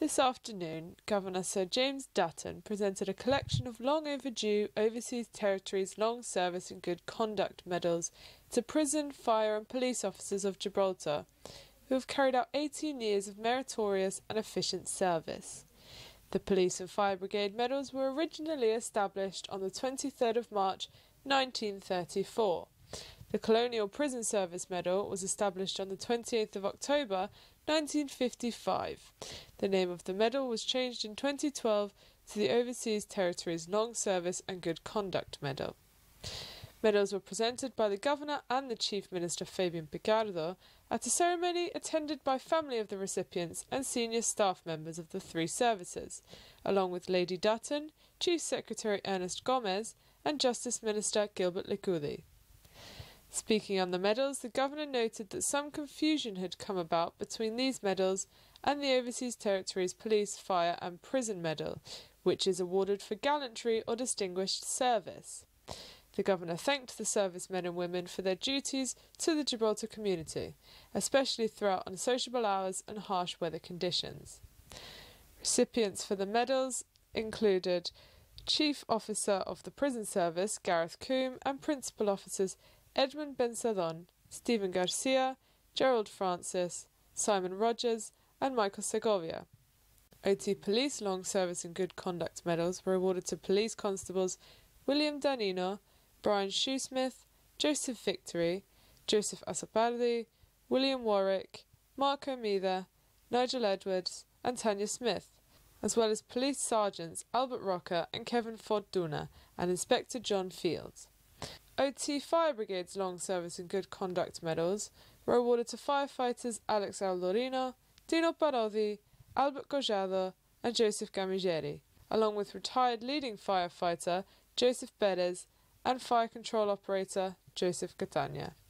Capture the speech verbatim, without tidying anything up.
This afternoon, Governor Sir James Dutton presented a collection of long overdue Overseas Territories Long Service and Good Conduct medals to prison, fire and police officers of Gibraltar, who have carried out eighteen years of meritorious and efficient service. The Police and Fire Brigade medals were originally established on the twenty-third of March nineteen thirty-four. The Colonial Prison Service Medal was established on the twenty-eighth of October nineteen fifty-five. The name of the medal was changed in twenty twelve to the Overseas Territories Long Service and Good Conduct Medal. Medals were presented by the Governor and the Chief Minister Fabian Picardo at a ceremony attended by family of the recipients and senior staff members of the three services, along with Lady Dutton, Chief Secretary Ernest Gomez and Justice Minister Gilbert Likudi. Speaking on the medals, the Governor noted that some confusion had come about between these medals and the Overseas Territories Police, Fire and Prison Medal, which is awarded for gallantry or distinguished service. The Governor thanked the servicemen and women for their duties to the Gibraltar community, especially throughout unsociable hours and harsh weather conditions. Recipients for the medals included Chief Officer of the Prison Service, Gareth Coombe, and Principal Officers Edmund Bensadon, Stephen Garcia, Gerald Francis, Simon Rogers, and Michael Segovia. O T Police Long Service and Good Conduct medals were awarded to Police Constables William Danino, Brian Shoesmith, Joseph Victory, Joseph Asapardi, William Warwick, Marco Mida, Nigel Edwards, and Tanya Smith, as well as Police Sergeants Albert Rocker and Kevin Fortuna and Inspector John Fields. O T Fire Brigade's Long Service and Good Conduct medals were awarded to firefighters Alex Aldorino, Dino Parodi, Albert Gojado, and Joseph Gamigeri, along with retired leading firefighter Joseph Perez and fire control operator Joseph Catania.